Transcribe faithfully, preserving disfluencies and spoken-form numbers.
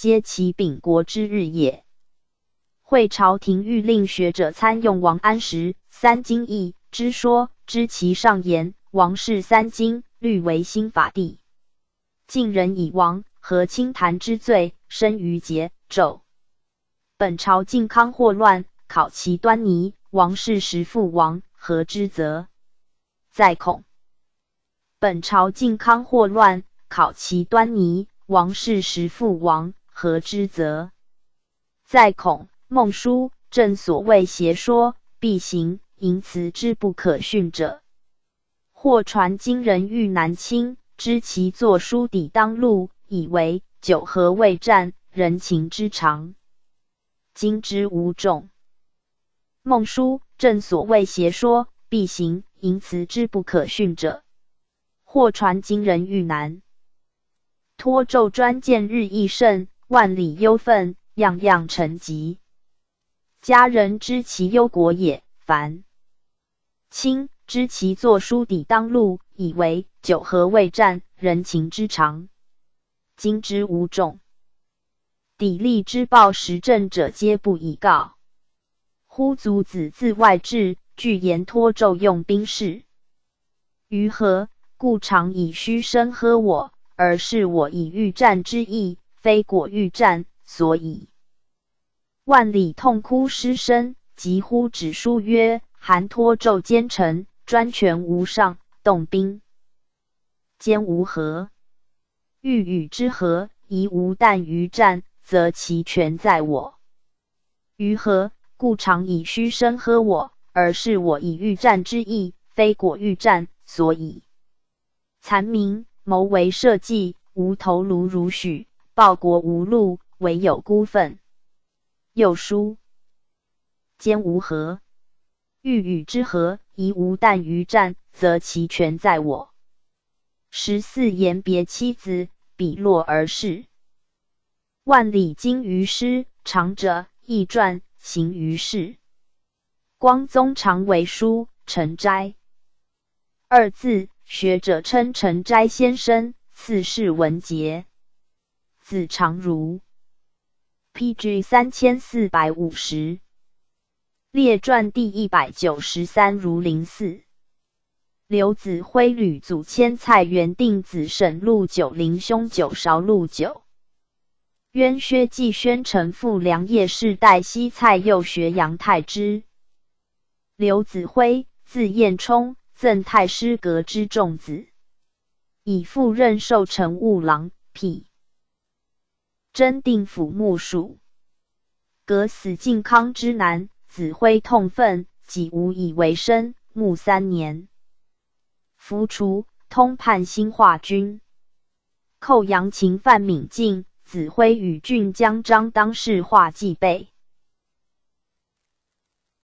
皆其秉国之日也。会朝廷欲令学者参用王安石三经义之说，知其上言，王氏三经律为新法地。晋人以王和清谈之罪，生于桀纣。本朝靖康祸乱，考其端倪，王氏时复王和之责，在恐。本朝靖康祸乱，考其端倪，王氏时复王和之责，在恐。孟书正所谓邪说必行，淫辞之不可训者。或传今人欲南侵，知其作书抵当路，以为九合未战，人情之常，今之无众。孟书正所谓邪说必行，淫辞之不可训者。或传今人欲南托纣专见日益盛，万里忧愤，样样成疾。家人知其忧国也，凡亲知其作书抵当路，以为九合未战，人情之常，今之无众。砥砺之报时政者，皆不以告。忽族子自外至，具言托纣用兵事。于何？故常以虚声呵我，而是我以欲战之意，非果欲战，所以。万里痛哭失声，急呼指书曰：韩托纣奸臣，专权无上，动兵兼无和。欲与之和，宜无惮于战，则其权在我。于何？故常以虚声呵我，而是我以欲战之意，非果欲战，所以。残民谋为社稷，无头颅如许；报国无路，唯有孤愤。又书兼无和，欲与之和，宜无惮于战，则其权在我。十四言别妻子，比落而逝。万里经于师，长者易传，行于世。光宗常为书，陈斋。二字，学者称陈斋先生，次世文节，字长如。P G 三千四百五十，列传第一百九十三如零四。刘子辉吕祖迁蔡元定子沈陆九灵兄九韶陆九。渊薛继宣臣父梁叶氏代西蔡右学杨太之。刘子辉字彦冲，赠太师阁之众子，以父任寿成务郎，辟真定府牧属。革死靖康之难，子辉痛愤，己无以为生，牧三年。服除，通判兴化军。寇杨秦犯闵晋，子辉与郡将张当世化计备。